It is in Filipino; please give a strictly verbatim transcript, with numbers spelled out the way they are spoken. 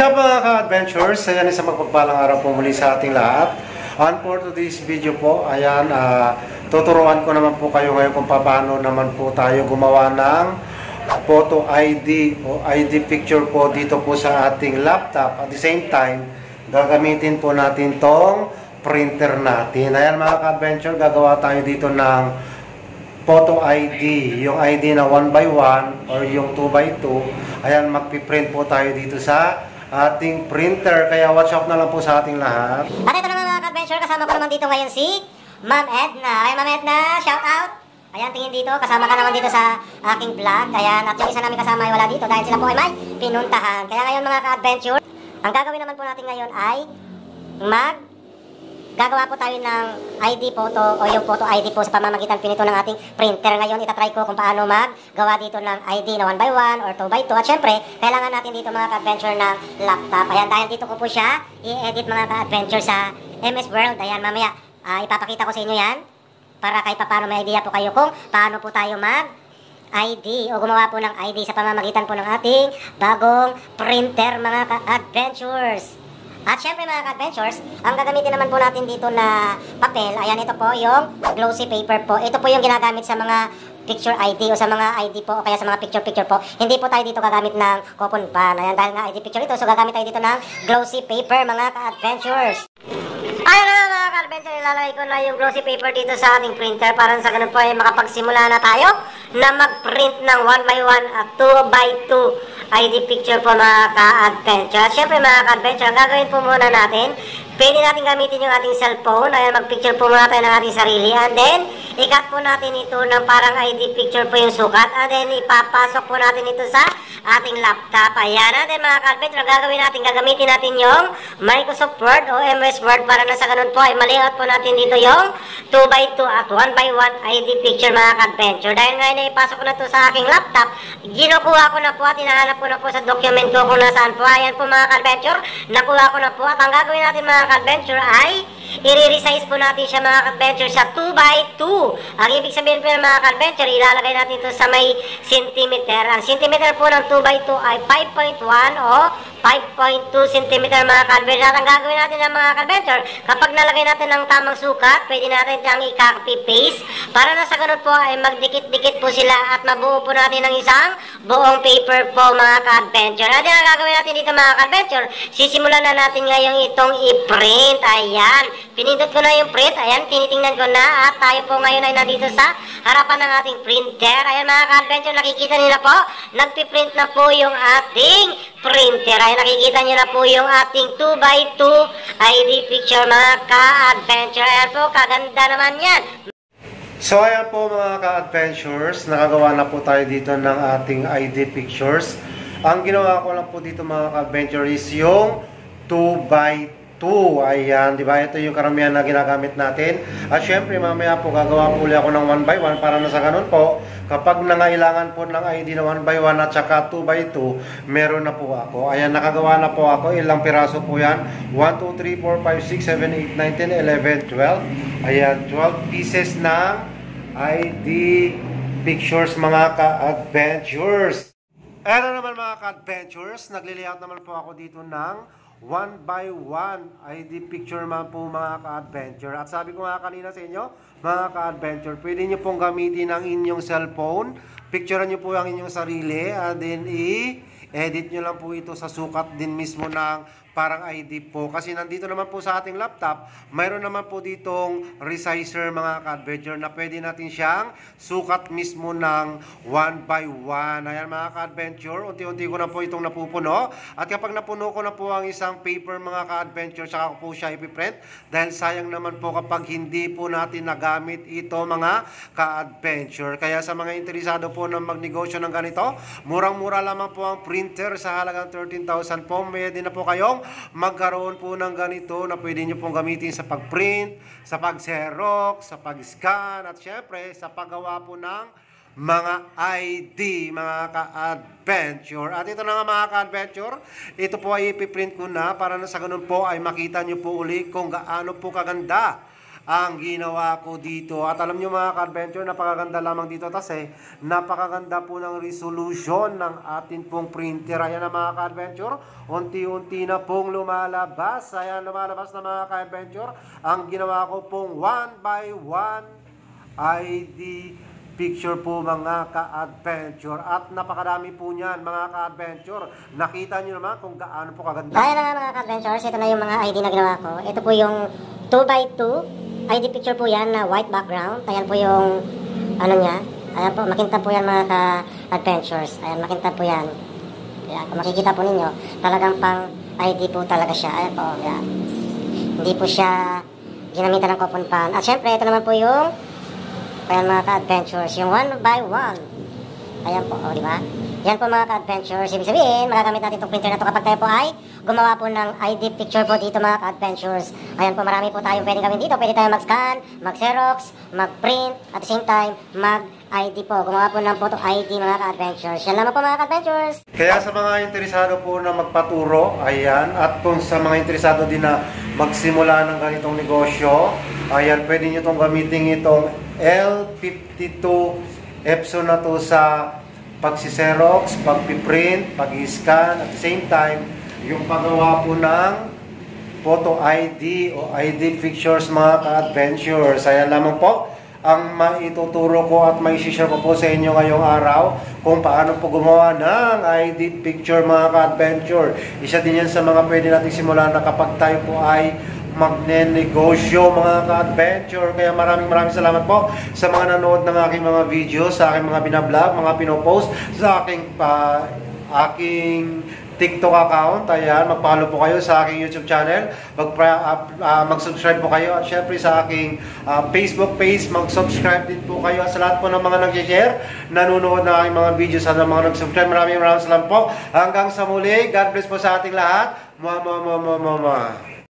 What's up mga ka-adventures? Ayan, isang magpagpalang araw po muli sa ating lahat. And for today's video po, ayan, uh, tuturuan ko naman po kayo ngayon kung paano naman po tayo gumawa ng photo I D o I D picture po dito po sa ating laptop. At the same time, gagamitin po natin tong printer natin. Ayan mga ka-adventure, gagawa tayo dito ng photo I D, yung I D na one by one or yung two by two. Ayan, magpiprint po tayo dito sa ating printer. Kaya watch out na lang po sa ating lahat. At ito naman mga ka-adventure, kasama ko naman dito ngayon si Ma'am Edna. Ay Ma'am Edna, shout out! Ayan, tingin dito, kasama ka naman dito sa aking vlog. Ayan, at yung isa namin kasama ay wala dito dahil sila po ay may pinuntahan. Kaya ngayon mga ka-adventure, ang gagawin naman po natin ngayon ay mag gagawa po tayo ng I D photo o yung photo I D po sa pamamagitan pinito ng ating printer. Ngayon, itatry ko kung paano maggawa dito ng I D na one by one or two by two. At syempre, kailangan natin dito mga ka-adventure ng laptop. Ayan, dahil dito ko po siya i-edit mga ka-adventure sa M S World. Ayan, mamaya uh, ipapakita ko sa inyo yan para kahit pa paano may idea po kayo kung paano po tayo mag I D o gumawa po ng I D sa pamamagitan po ng ating bagong printer mga ka-adventures. At syempre mga ka-adventures, ang gagamitin naman po natin dito na papel, ayan, ito po yung glossy paper po. Ito po yung ginagamit sa mga picture I D o sa mga I D po o kaya sa mga picture-picture po. Hindi po tayo dito gagamit ng coupon pan. Ayan, dahil nga I D picture ito, so gagamit tayo dito ng glossy paper mga ka-adventures. Ayun na mga ka-adventure, ilalagay ko na yung glossy paper dito sa ating printer para sa ganun po ay makapagsimula na tayo na mag-print ng one by one at two by two I D picture po mga ka-adventure. Siyempre mga ka-adventure, ang gagawin po muna natin, pwede natin gamitin yung ating cellphone. Ayan, mag-picture po muna tayo ng ating sarili. And then, i-cut po natin ito ng parang I D picture po yung sukat. And then, ipapasok po natin ito sa ating laptop. Ayan, and then mga ka-adventure, ang gagawin natin, gagamitin natin yung Microsoft Word o M S Word para na sa ganun po ay mali-out po natin dito yung two by two at one by one I D picture mga ka-adventure. Dahil ngayon na ipasok ko na ito sa aking laptop, ginukuha ko na po at hinahanap ko na po sa document ko kung nasaan po. Ayan po mga ka-adventure, nakuha ko na po. At ang gagawin natin mga ka-adventure ay i-resize po natin siya mga ka-adventure sa two by two. Ang ibig sabihin po ng mga ka-adventure, ilalagay natin ito sa may centimeter. Ang centimeter po ng two by two ay five point one o five point two centimeter mga ka-adventure. At ang gagawin natin ng mga ka-adventure, kapag nalagay natin ng tamang sukat, pwede natin siyang i-copy paste para na sa ganun po ay magdikit-dikit po sila at mabuo po natin ng isang buong paper po mga ka-adventure. At ang gagawin natin dito mga ka-adventure, sisimulan na natin ngayon itong i-print. Ayan, pinindot ko na yung print. Ayan, tinitingnan ko na at tayo po ngayon ay nandito sa harapan ng ating printer. Ayan mga ka-adventure, nakikita nyo na po, nagpiprint na po yung ating printer. Ayan, nakikita nyo na po yung ating two by two I D picture mga ka-adventure. Ayan po, kaganda naman yan. So ayan po mga ka-adventures, nakagawa na po tayo dito ng ating I D pictures. Ang ginawa ko lang po dito mga ka-adventure is yung two by two. Ayan, di ba? Ito yung karamihan na ginagamit natin. At syempre mamaya po gagawa po ulit ako ng one by one para na sa ganun po, kapag nangailangan po ng I D na one by one at saka two by two, meron na po ako. Ayan, nakagawa na po ako. Ilang piraso po yan? one, two, three, four, five, six, seven, eight, nine, ten, eleven, twelve. Ayan, twelve pieces ng I D pictures mga ka-adventures. Eto naman mga ka-adventures, nagli-layout naman po ako dito ng one by one I D picture naman po mga ka-adventure. At sabi ko nga kanina sa inyo, mga ka-adventure, pwede nyo pong gamitin ang inyong cellphone. Picturean nyo po ang inyong sarili and then i-edit nyo lang po ito sa sukat din mismo ng parang I D po. Kasi nandito naman po sa ating laptop, mayroon naman po ditong resizer mga ka-adventure na pwede natin siyang sukat mismo ng one by one. Ayan mga ka-adventure, unti-unti ko na po itong napupuno. At kapag napuno ko na po ang isang paper mga ka-adventure, saka ko po siya ipiprint. Dahil sayang naman po kapag hindi po natin nagamit ito mga ka-adventure. Kaya sa mga interesado po na magnegosyo ng ganito, murang-mura lamang po ang printer sa halagang thirteen thousand po. May din na po kayong magkaroon po ng ganito na pwede nyo pong gamitin sa pag-print, sa pag-xerox, sa pag-scan, at syempre sa paggawa po ng mga I D, mga ka-adventure. At ito na nga mga ka-adventure, ito po ay ipiprint ko na para na sa ganun po ay makita nyo po uli kung gaano po kaganda ang ginawa ko dito. At alam nyo mga ka-adventure, napakaganda lamang dito kasi napakaganda po ng resolution ng atin pong printer. Ayan na mga ka-adventure, unti-unti na pong lumalabas. Ayan, lumalabas na mga ka-adventure. Ang ginawa ko pong one by one I D picture po mga ka-adventure. At napakadami po niyan mga ka-adventure. Nakita nyo naman kung gaano po kaganda. Ayan na nga mga ka-adventures, ito na yung mga I D na ginawa ko. Ito po yung two by two I D picture po yan na white background. Ayan po yung ano niya. Ayan po, makintab po yan mga ka-adventures. Ayan, makintab po yan. Ayan, kung makikita po ninyo, talagang pang I D po talaga siya. Ayan po, ayan. Hindi po siya ginamitan ng coupon pan. At syempre, ito naman po yung ayan mga ka-adventures, yung one by one. Ayan po, oh, di ba? Yan po mga ka-adventures. Ibig sabihin, magagamit natin itong printer na ito kapag tayo po ay gumawa po ng I D picture po dito mga ka-adventures. Ayan po, marami po tayong pwedeng gawin dito. Pwede tayo mag-scan, mag-xerox, mag-print, at the same time, mag-I D po. Gumawa po ng photo I D mga ka-adventures. Yan naman po mga ka-adventures. Kaya sa mga interesado po na magpaturo, ayan, at kung sa mga interesado din na magsimula ng ganitong negosyo, ayan, pwede nyo itong gamitin itong L fifty-two Epson na to sa pagsiserox, pagpiprint, pag-scan, at the same time, yung paggawa po ng photo I D o I D pictures mga ka-adventures. Ayan lamang po ang maituturo ko at maishishare ko po sa inyo ngayong araw kung paano po gumawa ng I D picture mga ka-adventure. Isa din yan sa mga pwede natin simulan na kapag tayo po ay magne-negosyo mga ka-adventure. Kaya maraming maraming salamat po sa mga nanood ng aking mga video, sa aking mga binablog, mga pinopost, sa aking pa, aking TikTok account. Ayan, mag-follow po kayo sa aking YouTube channel. Mag uh, uh, mag-subscribe po kayo. At syempre sa aking uh, Facebook page, mag-subscribe din po kayo. At sa lahat po ng mga nag-share, nanonood ng aking mga videos, sa mga nag-subscribe, maraming maraming salamat po. Hanggang sa muli, God bless po sa ating lahat. Mua, mua, mua, mua, mua, mua.